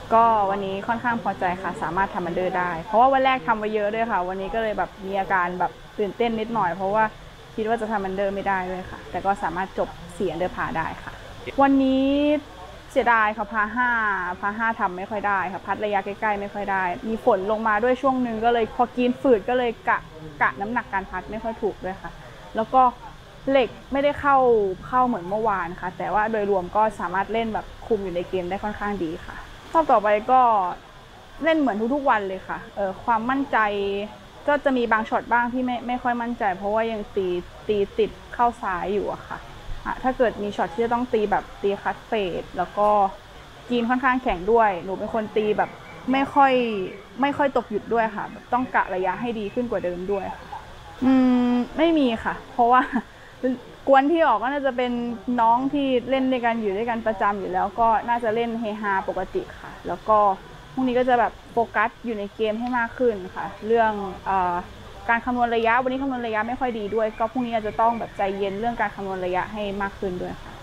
ก็วันนี้ค่อนข้างพอใจค่ะสามารถทำอันเดอร์ได้เพราะว่าวันแรกทำไปเยอะด้วยค่ะวันนี้ก็เลยแบบมีอาการแบบตื่นเต้นนิดหน่อยเพราะว่าคิดว่าจะทำอันเดอร์ไม่ได้ด้วยค่ะแต่ก็สามารถจบ4อันเดอร์พาได้ค่ะวันนี้เสียดายค่ะพาห้าทำไม่ค่อยได้ค่ะพัดระยะใกล้ๆไม่ค่อยได้มีฝนลงมาด้วยช่วงนึงก็เลยพอกินฝืดก็เลยกะน้ำหนักการพัดไม่ค่อยถูกด้วยค่ะแล้วก็เหล็กไม่ได้เข้าเหมือนเมื่อวานค่ะแต่ว่าโดยรวมก็สามารถเล่นแบบคุมอยู่ในเกมได้ค่อนข้างดีค่ะรอบต่อไปก็เล่นเหมือนทุกๆวันเลยค่ะความมั่นใจก็จะมีบางช็อตบ้างที่ไม่ค่อยมั่นใจเพราะว่ายังตีติดเข้าซ้ายอยู่อะค่ะถ้าเกิดมีช็อตที่จะต้องตีแบบตีคัตเฟดแล้วก็กีนค่อนข้างแข็งด้วยหนูเป็นคนตีแบบไม่ค่อยตกหยุดด้วยค่ะต้องกะระยะให้ดีขึ้นกว่าเดิมด้วยไม่มีค่ะเพราะว่ากวนที่ออกก็น่าจะเป็นน้องที่เล่นด้วยกันอยู่ด้วยกันประจำอยู่แล้วก็น่าจะเล่นเฮฮาปกติค่ะแล้วก็พรุ่งนี้ก็จะแบบโฟกัสอยู่ในเกมให้มากขึ้นค่ะเรื่องการคำนวณระยะวันนี้คำนวณระยะไม่ค่อยดีด้วยก็พรุ่งนี้อาจจะต้องแบบใจเย็นเรื่องการคำนวณระยะให้มากขึ้นด้วยค่ะ